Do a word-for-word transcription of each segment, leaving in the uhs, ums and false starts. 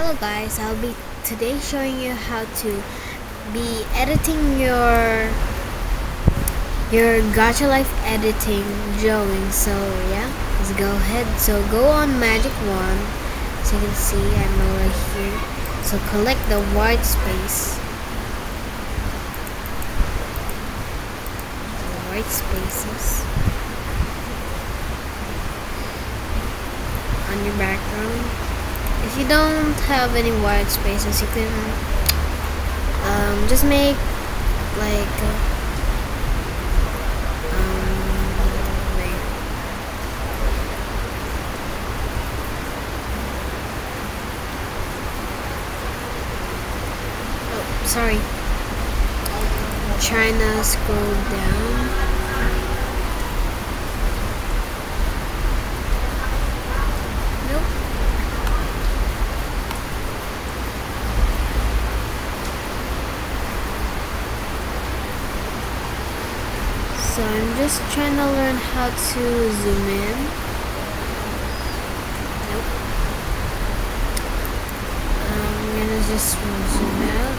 Hello guys, I'll be today showing you how to be editing your your gacha life editing drawing. So yeah, let's go ahead. So go on magic wand. So you can see I'm right here. So collect the white space. The white spaces on your background. If you don't have any white spaces, you can um, just make like um, wait. Oh, sorry. I'm trying to scroll down. So I'm just trying to learn how to zoom in. Nope. I'm gonna just zoom out.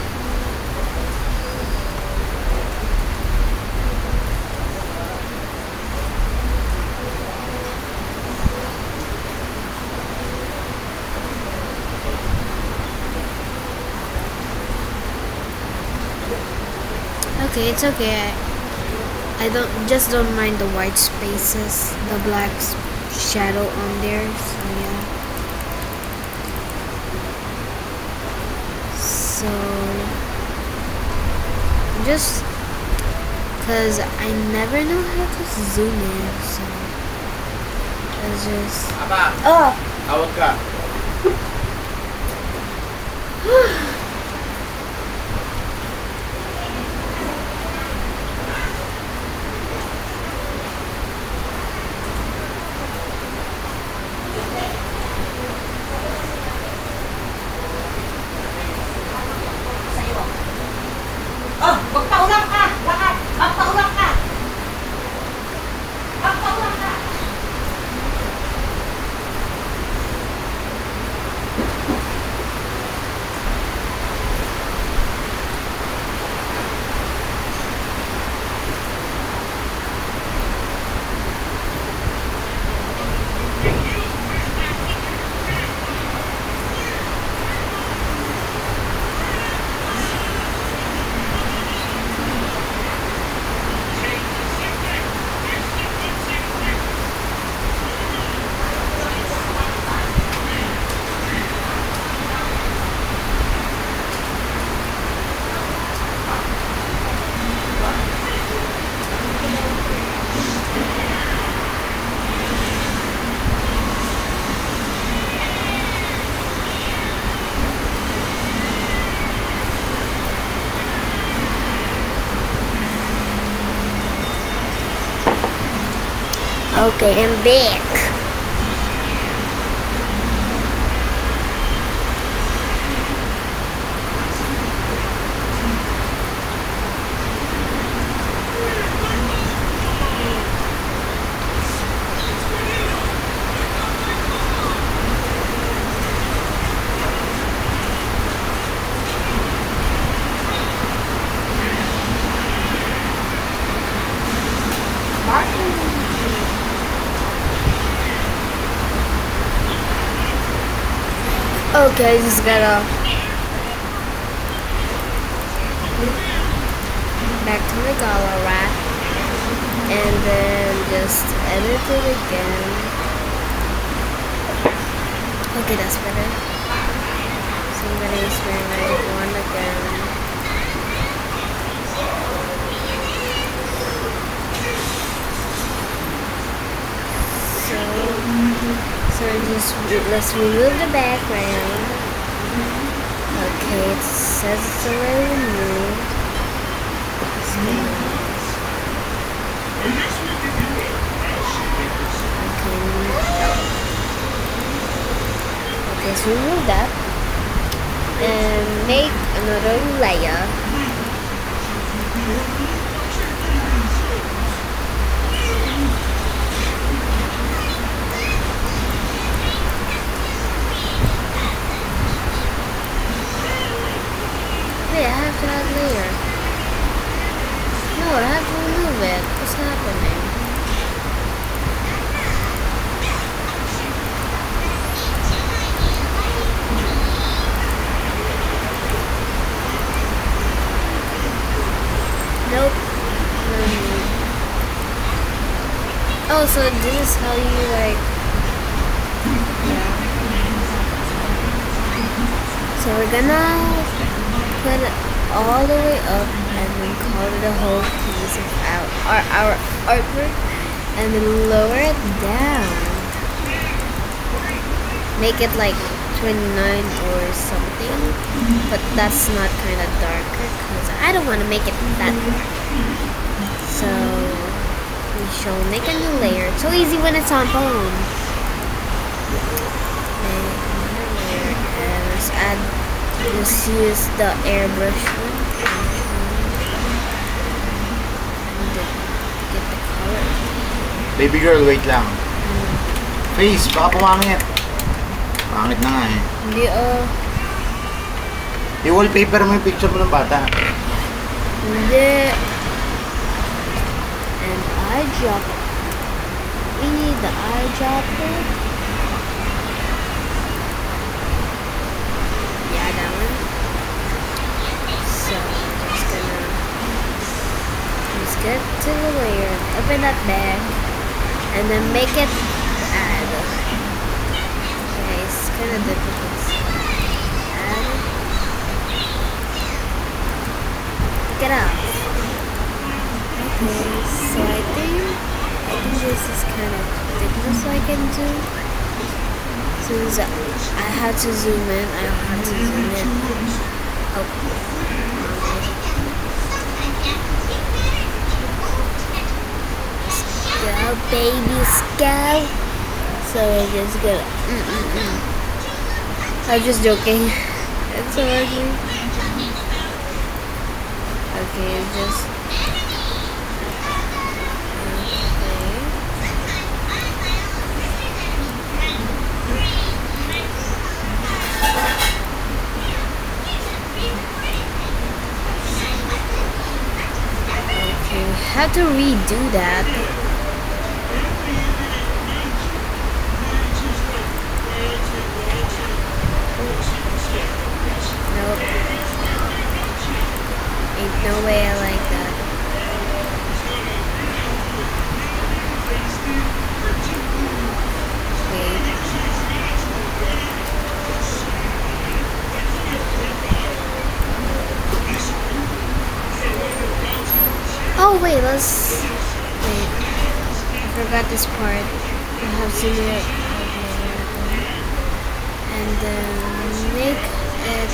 Okay, it's okay. I don't just don't mind the white spaces, the black shadow on there. So yeah. So just cause I never know how to zoom in, so it's just oh. Okay, I'm back. Okay, just gotta back to the gala rat and then just edit it again. Okay, that's better. So I'm gonna use my magic wand again. So So just let's remove the background. Okay, it says it's already removed. Okay. Okay, so remove that and make another layer. so this is how you like, yeah. So we're gonna put it all the way up and then color the whole piece of our, our, our artwork and then lower it down. Make it like twenty-nine or something, but that's not kind of darker because I don't want to make it that dark. So we shall make a new layer. It's so easy when it's on phone. Make another layer and let's add, let's use the airbrush one and get the color. Baby girl, wait lang. Hmm. Face, baka pumangit. Pangit na nga eh. Hindi oh. I-wallpaper mo yung picture mo ng bata. Hindi. And eyedropper. We need the eyedropper. Yeah, that one. So I'm just gonna just get to the layer, open that bag, and then make it add. Okay, it's kind of difficult. Add. Pick it up. Okay, so I think I think this is kind of thickness I can do. Since I had to zoom in, I don't have to zoom in. Oh. Let's go, babies, go. So we're just gonna. Mm -mm -mm. I'm just joking. It's so ugly. Okay, just. Have to redo that. Nope. Ain't no way I like that. Wait. Oh wait, let's wait. I forgot this part. I have to do it and then make it.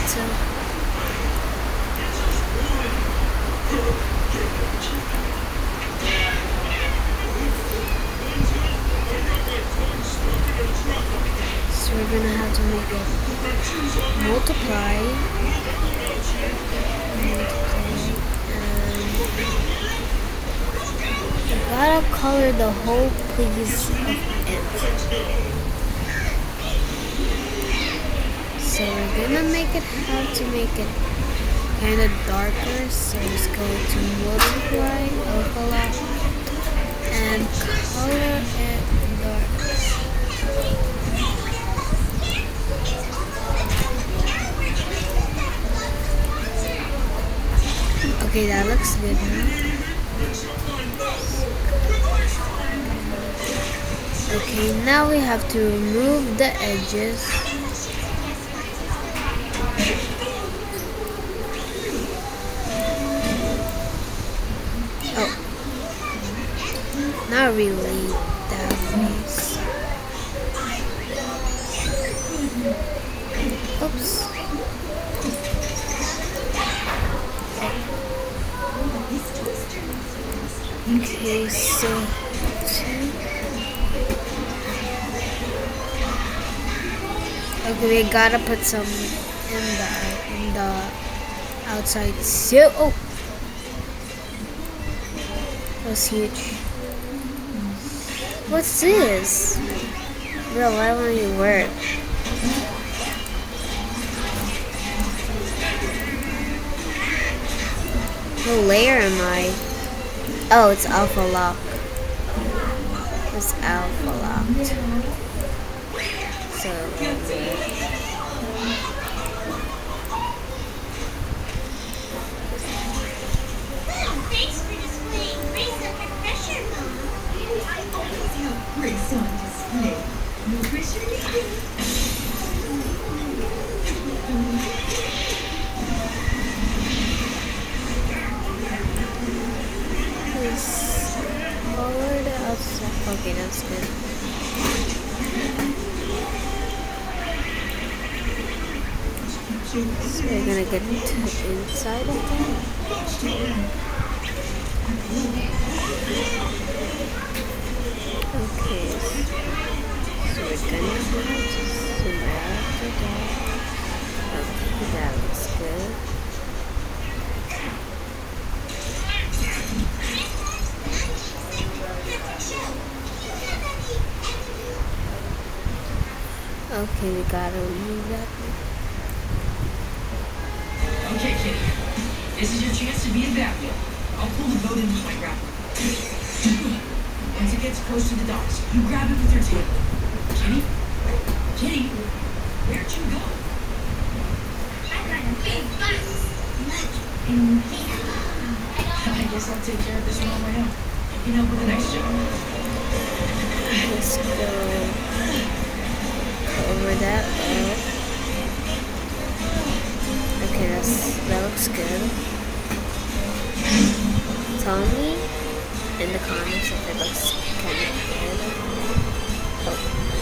So we're gonna have to make it multiply. multiply. Gotta color the whole piece of it. So we're gonna make it have to make it kind of darker. So let's go to multiply, overlap, and color it dark. Okay, that looks good now. Okay, now we have to remove the edges. Oh, not really that face. Oops. Okay, so two. Okay, we gotta put some in the in the outside. So, oh, that was huge. What's this, bro? Why won't you work? What layer am I? Oh, it's alpha lock. It's alpha locked. So. that's good. So we're gonna get inside of that. Okay, so we're gonna have to zoom out of that. Okay, that looks good. Okay, we gotta remove that. Okay, Kitty. This is your chance to be a Batman. I'll pull the boat into my grapple. Once it gets close to the docks, you grab it with your tail. Kitty? Kitty? Where'd you go? I got a big bus. I guess I'll take care of this one on my own. You can help with the next job. Let's go over that way. Okay, that's, that looks good. Tell me in the comments if it looks kind of good. Oh.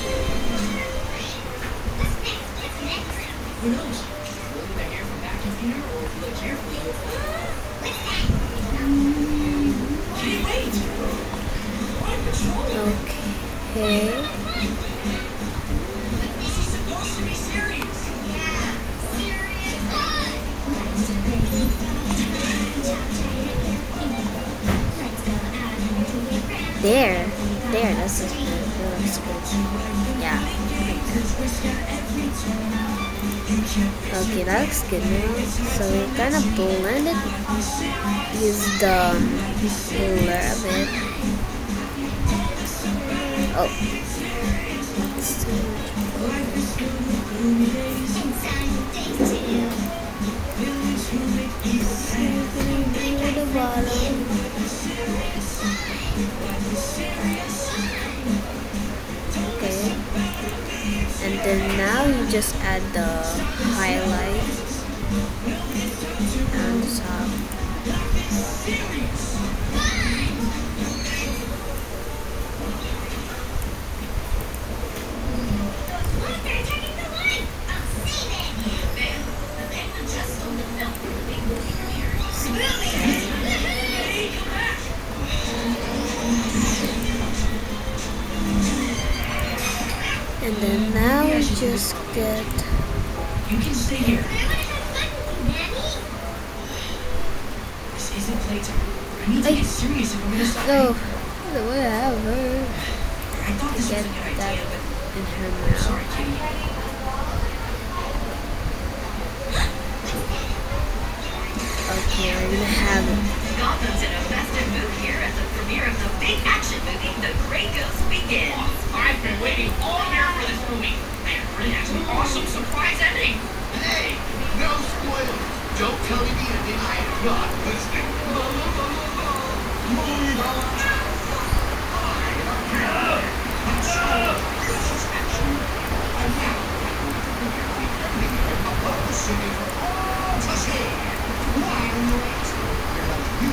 Who knows? Will the hair from back in here, or if you look carefully, you'll find. Kitty, wait! I'm patrolling. Okay. This is supposed to be serious. There, there, that's a, that looks good. Yeah. Okay, that looks good now. So we kind of blend it. Use the ruler a bit. Oh. It's too much. The bottom. Okay, and then now you just add the highlight on the top. And then now we just get. You can stay here. This isn't playtime. I need to Ay. get serious if we're gonna stop. No, whatever. I thought this Get was a good that idea, but in her I'm mouth. sorry, Kitty. Okay, we're gonna have it. Gotham's in a festive mood here at the premiere of the big action movie, The Grey Ghost Begins. I've been waiting all year for this movie, and it really has an awesome surprise ending. Hey, no spoilers. Don't tell me the ending. I am not listening. La, la, la, la, la. Movie box. I am here. This is action. And now, I'm going to be ending it above the city for all to see. Why are you waiting? You.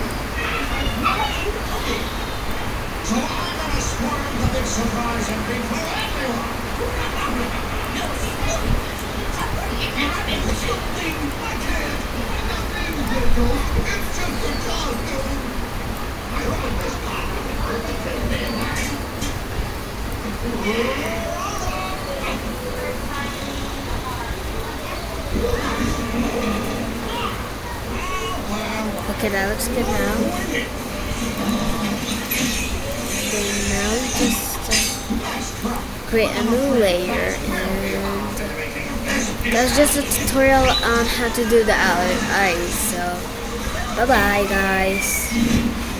So I'm gonna spoil the big surprise ending for everyone. No, it's something I can't. Nothing, Pickle. It's just a costume. I hope this part will be perfect for me. Okay, that looks good now. Okay, now we just uh, create a new layer, and that's just a tutorial on how to do the eyes. So, bye bye, guys.